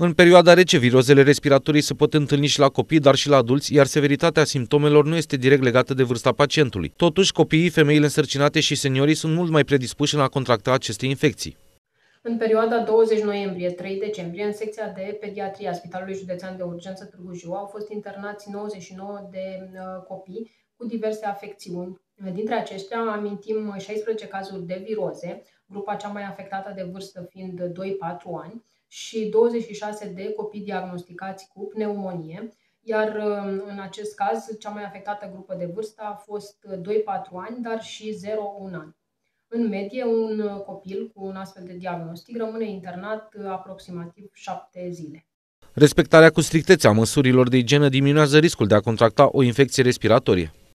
În perioada rece, virozele respiratorii se pot întâlni și la copii, dar și la adulți, iar severitatea simptomelor nu este direct legată de vârsta pacientului. Totuși, copiii, femeile însărcinate și seniorii sunt mult mai predispuși în a contracta aceste infecții. În perioada 20 noiembrie-3 decembrie, în secția de pediatrie a Spitalului Județean de Urgență Târgu Jiu au fost internați 99 de copii cu diverse afecțiuni. Dintre aceștia amintim 16 cazuri de viroze, grupa cea mai afectată de vârstă fiind 2-4 ani, și 26 de copii diagnosticați cu pneumonie, iar în acest caz cea mai afectată grupă de vârstă a fost 2-4 ani, dar și 0-1 an. În medie, un copil cu un astfel de diagnostic rămâne internat aproximativ 7 zile. Respectarea cu strictețe a măsurilor de igienă diminuează riscul de a contracta o infecție respiratorie.